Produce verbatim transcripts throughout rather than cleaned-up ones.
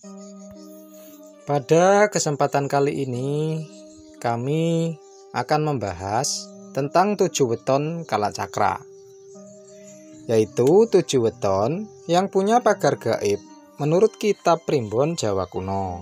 Pada kesempatan kali ini kami akan membahas tentang tujuh weton kalacakra, yaitu tujuh weton yang punya pagar gaib menurut kitab Primbon Jawa Kuno.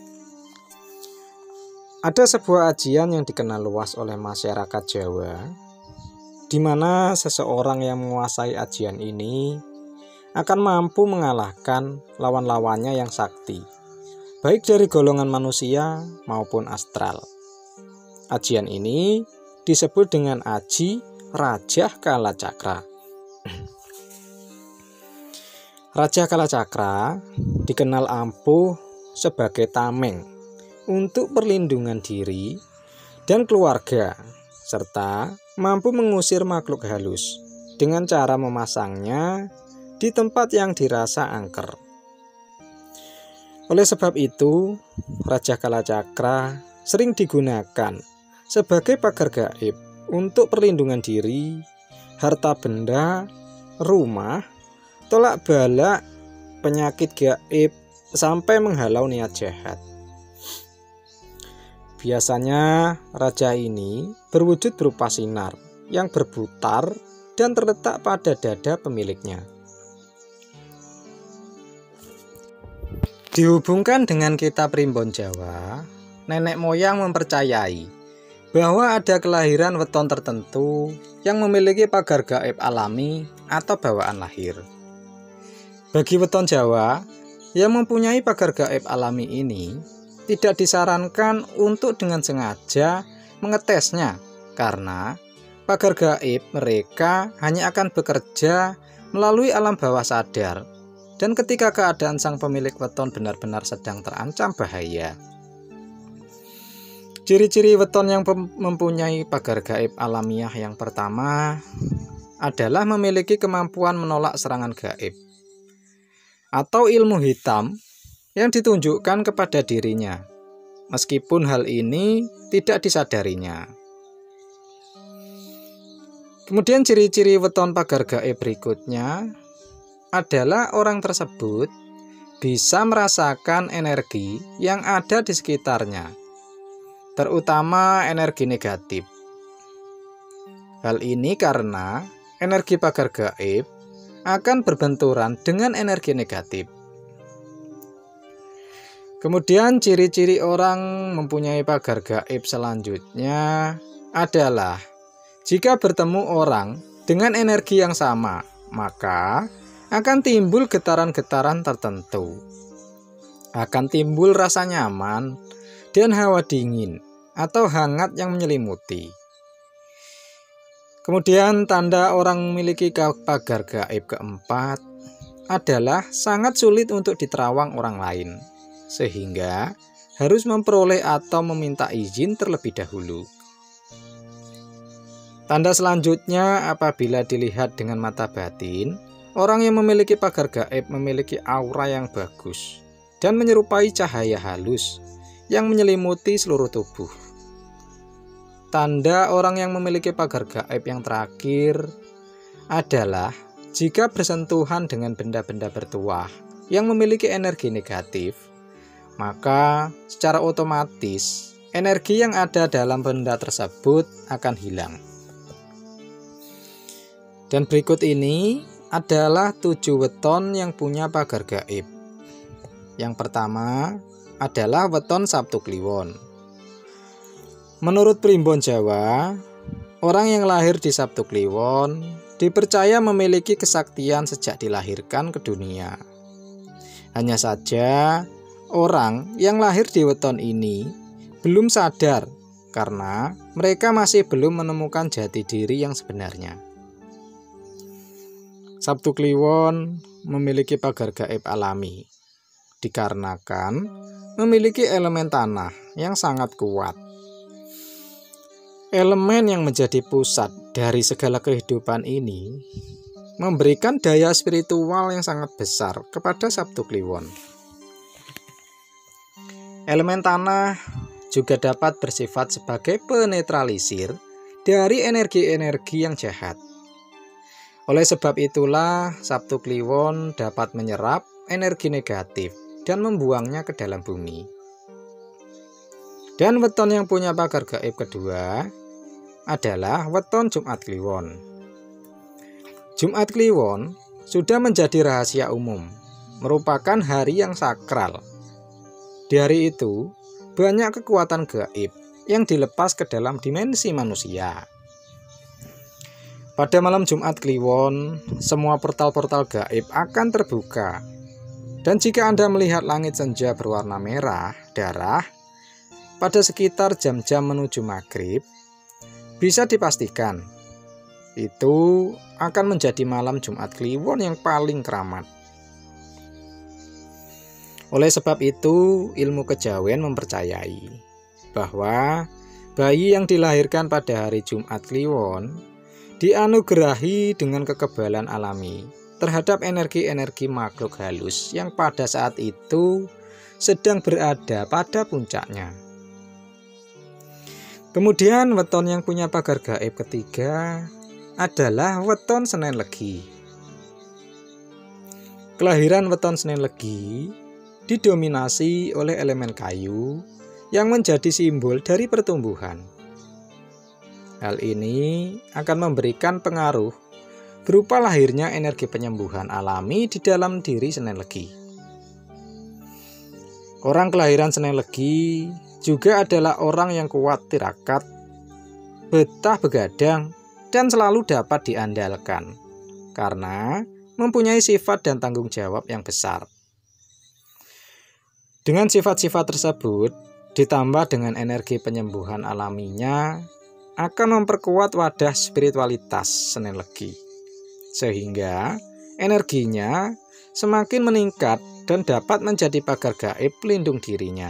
Ada sebuah ajian yang dikenal luas oleh masyarakat Jawa, di mana seseorang yang menguasai ajian ini akan mampu mengalahkan lawan-lawannya yang sakti, baik dari golongan manusia maupun astral. Ajian ini disebut dengan Aji Raja Kalacakra. Raja Kalacakra dikenal ampuh sebagai tameng untuk perlindungan diri dan keluarga, serta mampu mengusir makhluk halus dengan cara memasangnya di tempat yang dirasa angker. Oleh sebab itu, Raja Kalacakra sering digunakan sebagai pagar gaib untuk perlindungan diri, harta benda, rumah, tolak balak, penyakit gaib, sampai menghalau niat jahat. Biasanya raja ini berwujud berupa sinar yang berputar dan terletak pada dada pemiliknya. Dihubungkan dengan kitab Primbon Jawa, nenek moyang mempercayai bahwa ada kelahiran weton tertentu yang memiliki pagar gaib alami atau bawaan lahir. Bagi weton Jawa yang mempunyai pagar gaib alami ini, tidak disarankan untuk dengan sengaja mengetesnya, karena pagar gaib mereka hanya akan bekerja melalui alam bawah sadar, dan ketika keadaan sang pemilik weton benar-benar sedang terancam bahaya. Ciri-ciri weton yang mempunyai pagar gaib alamiah yang pertama adalah memiliki kemampuan menolak serangan gaib atau ilmu hitam yang ditunjukkan kepada dirinya, meskipun hal ini tidak disadarinya. Kemudian ciri-ciri weton pagar gaib berikutnya adalah orang tersebut bisa merasakan energi yang ada di sekitarnya, terutama energi negatif. Hal ini karena energi pagar gaib akan berbenturan dengan energi negatif. Kemudian ciri-ciri orang mempunyai pagar gaib selanjutnya adalah jika bertemu orang dengan energi yang sama, maka akan timbul getaran-getaran tertentu. Akan timbul rasa nyaman dan hawa dingin atau hangat yang menyelimuti. Kemudian tanda orang memiliki pagar gaib keempat adalah sangat sulit untuk diterawang orang lain, sehingga harus memperoleh atau meminta izin terlebih dahulu. Tanda selanjutnya apabila dilihat dengan mata batin, orang yang memiliki pagar gaib memiliki aura yang bagus dan menyerupai cahaya halus yang menyelimuti seluruh tubuh. Tanda orang yang memiliki pagar gaib yang terakhir adalah jika bersentuhan dengan benda-benda bertuah yang memiliki energi negatif, maka secara otomatis energi yang ada dalam benda tersebut akan hilang. Dan berikut ini adalah tujuh weton yang punya pagar gaib. Yang pertama adalah weton Sabtu Kliwon. Menurut Primbon Jawa, orang yang lahir di Sabtu Kliwon dipercaya memiliki kesaktian sejak dilahirkan ke dunia. Hanya saja orang yang lahir di weton ini belum sadar karena mereka masih belum menemukan jati diri yang sebenarnya. Sabtu Kliwon memiliki pagar gaib alami dikarenakan memiliki elemen tanah yang sangat kuat. Elemen yang menjadi pusat dari segala kehidupan ini memberikan daya spiritual yang sangat besar kepada Sabtu Kliwon. Elemen tanah juga dapat bersifat sebagai penetralisir dari energi-energi yang jahat. Oleh sebab itulah Sabtu Kliwon dapat menyerap energi negatif dan membuangnya ke dalam bumi. Dan weton yang punya pagar gaib kedua adalah weton Jumat Kliwon. Jumat Kliwon sudah menjadi rahasia umum, merupakan hari yang sakral. Di hari itu, banyak kekuatan gaib yang dilepas ke dalam dimensi manusia. Pada malam Jumat Kliwon, semua portal-portal gaib akan terbuka. Dan jika Anda melihat langit senja berwarna merah, darah, pada sekitar jam-jam menuju maghrib, bisa dipastikan itu akan menjadi malam Jumat Kliwon yang paling keramat. Oleh sebab itu, ilmu kejawen mempercayai bahwa bayi yang dilahirkan pada hari Jumat Kliwon dianugerahi dengan kekebalan alami terhadap energi-energi makhluk halus yang pada saat itu sedang berada pada puncaknya. Kemudian weton yang punya pagar gaib ketiga adalah weton Senen Legi. Kelahiran weton Senen Legi didominasi oleh elemen kayu yang menjadi simbol dari pertumbuhan. Hal ini akan memberikan pengaruh berupa lahirnya energi penyembuhan alami di dalam diri Senen Legi. Orang kelahiran Senen Legi juga adalah orang yang kuat tirakat, betah begadang, dan selalu dapat diandalkan karena mempunyai sifat dan tanggung jawab yang besar. Dengan sifat-sifat tersebut ditambah dengan energi penyembuhan alaminya akan memperkuat wadah spiritualitas Senen Legi, sehingga energinya semakin meningkat dan dapat menjadi pagar gaib pelindung dirinya.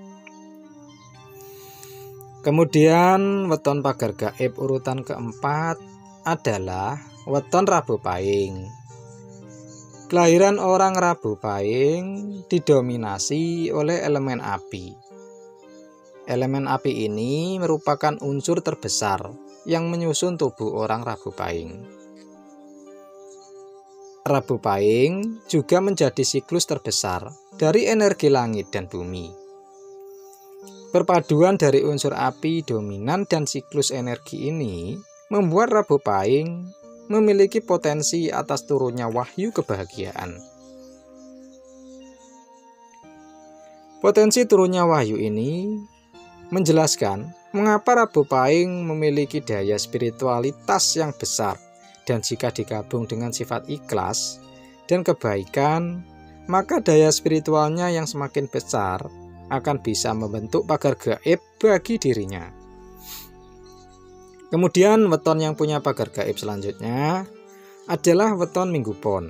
Kemudian weton pagar gaib urutan keempat adalah weton Rabu Pahing. Kelahiran orang Rabu Pahing didominasi oleh elemen api. Elemen api ini merupakan unsur terbesar yang menyusun tubuh orang Rabu Pahing. Rabu Pahing juga menjadi siklus terbesar dari energi langit dan bumi. Perpaduan dari unsur api dominan dan siklus energi ini membuat Rabu Pahing memiliki potensi atas turunnya wahyu kebahagiaan. Potensi turunnya wahyu ini menjelaskan mengapa Rabu Pahing memiliki daya spiritualitas yang besar, dan jika digabung dengan sifat ikhlas dan kebaikan, maka daya spiritualnya yang semakin besar akan bisa membentuk pagar gaib bagi dirinya. Kemudian weton yang punya pagar gaib selanjutnya adalah weton Minggu Pon.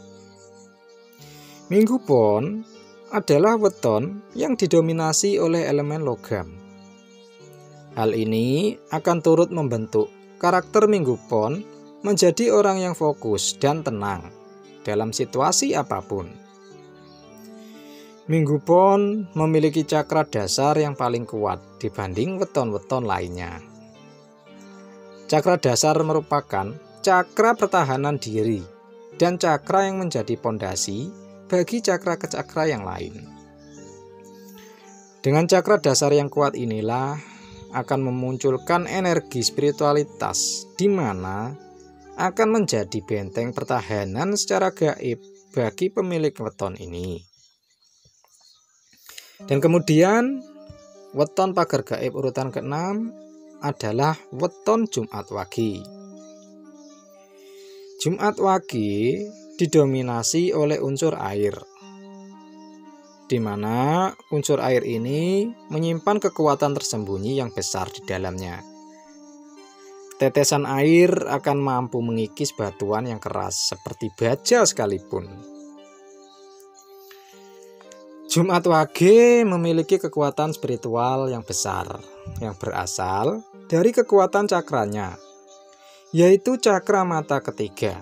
Minggu Pon adalah weton yang didominasi oleh elemen logam. Hal ini akan turut membentuk karakter Minggu Pon menjadi orang yang fokus dan tenang dalam situasi apapun. Minggu Pon memiliki cakra dasar yang paling kuat dibanding weton-weton lainnya. Cakra dasar merupakan cakra pertahanan diri dan cakra yang menjadi pondasi bagi cakra-cakra yang lain. Dengan cakra dasar yang kuat inilah akan memunculkan energi spiritualitas di mana akan menjadi benteng pertahanan secara gaib bagi pemilik weton ini. Dan kemudian weton pagar gaib urutan keenam adalah weton Jumat Wage. Jumat Wage didominasi oleh unsur air, di mana unsur air ini menyimpan kekuatan tersembunyi yang besar di dalamnya. Tetesan air akan mampu mengikis batuan yang keras seperti baja sekalipun. Jumat Wage memiliki kekuatan spiritual yang besar yang berasal dari kekuatan cakranya, yaitu cakra mata ketiga.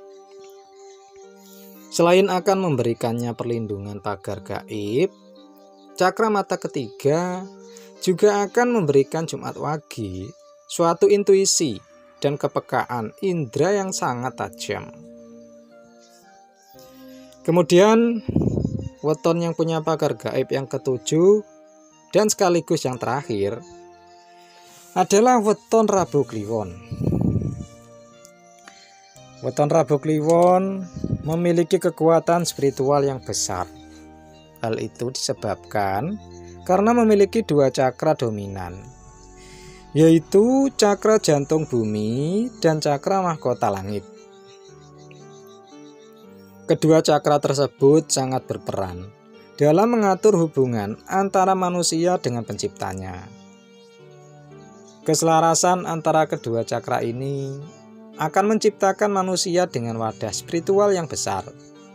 Selain akan memberikannya perlindungan pagar gaib, cakra mata ketiga juga akan memberikan Jumat Wage suatu intuisi dan kepekaan indera yang sangat tajam. Kemudian weton yang punya pagar gaib yang ketujuh dan sekaligus yang terakhir adalah weton Rabu Kliwon. Weton Rabu Kliwon memiliki kekuatan spiritual yang besar. Hal itu disebabkan karena memiliki dua cakra dominan, yaitu cakra jantung bumi dan cakra mahkota langit. Kedua cakra tersebut sangat berperan dalam mengatur hubungan antara manusia dengan penciptanya. Keselarasan antara kedua cakra ini akan menciptakan manusia dengan wadah spiritual yang besar.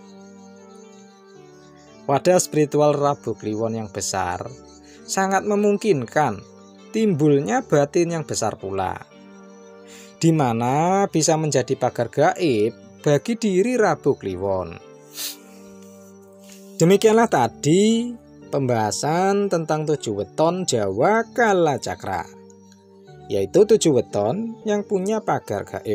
Wadah spiritual Rabu Kliwon yang besar sangat memungkinkan timbulnya batin yang besar pula, di mana bisa menjadi pagar gaib bagi diri Rabu Kliwon. Demikianlah tadi pembahasan tentang tujuh weton Jawa Kala Cakra, yaitu tujuh weton yang punya pagar gaib.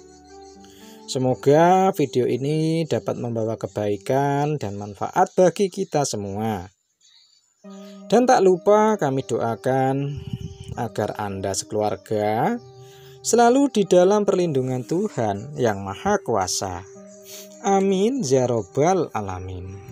Semoga video ini dapat membawa kebaikan dan manfaat bagi kita semua. Dan tak lupa kami doakan agar Anda sekeluarga selalu di dalam perlindungan Tuhan yang Maha Kuasa. Amin ya robbal alamin.